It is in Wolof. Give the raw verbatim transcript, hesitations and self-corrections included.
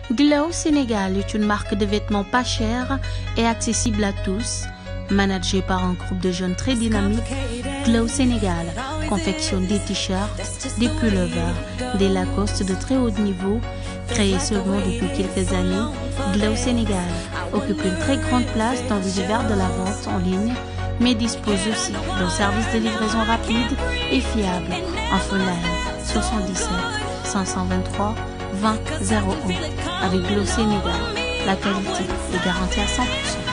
Glow Sénégal est une marque de vêtements pas chère et accessible à tous. Managée par un groupe de jeunes très dynamiques, Glow Sénégal confectionne des t-shirts, des pullovers, des Lacoste de très haut niveau. Créé seulement depuis quelques années, Glow Sénégal occupe une très grande place dans l'univers de la vente en ligne, mais dispose aussi d'un service de livraison rapide et fiable en phone soixante-dix-sept cinq cent vingt-trois vingt zéro un. Avec Glow Sénégal, la qualité est garantie à cent pour cent.